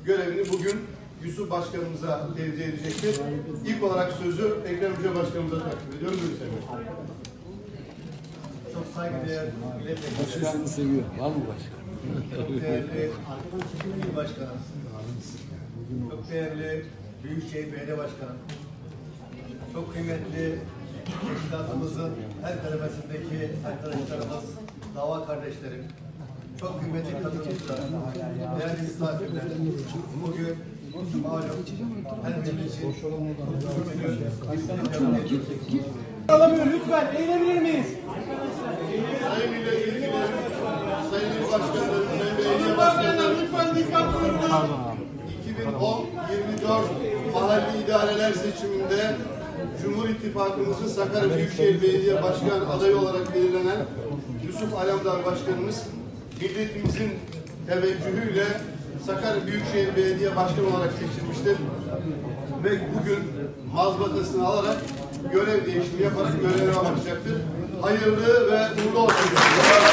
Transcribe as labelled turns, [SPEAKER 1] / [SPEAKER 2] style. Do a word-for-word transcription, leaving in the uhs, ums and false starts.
[SPEAKER 1] görevini bugün Yusuf Başkanımıza tevdi edecektir. İlk olarak sözü Ekrem Yüce Başkanımıza takdim ediyorum. Buyurun.
[SPEAKER 2] Çok saygıdeğer milletvekili.
[SPEAKER 3] Seni seviyor. Var mı başka?
[SPEAKER 2] Çok değerli il başkanım. Çok değerli Büyükşehir Belediye Başkanım. Çok kıymetli teşkilatımızın her kademesindeki arkadaşlarımız, dava kardeşlerim. Çok kıymetli katılımcılar, değerli misafirler. Bugün malum her birinin için
[SPEAKER 4] Alamıyor lütfen. Eğilebilir miyiz?
[SPEAKER 1] Sayın Milletvekili, Sayın İl Başkanları, Sayın Belediye Başkanları, lütfen dikkat edin. iki bin on yirmi dört mahalli idareler seçiminde Cumhur İttifakımızın Sakarya Büyükşehir Belediye Başkan adayı olarak belirlenen Yusuf Alemdar Başkanımız milletimizin teveccühüyle Sakarya Büyükşehir Belediye Başkanı olarak seçilmiştir. Ve bugün mazbatasını alarak görev değişimi yaparak görevine başlayacaktır. Hayırlı ve uğurlu olsun.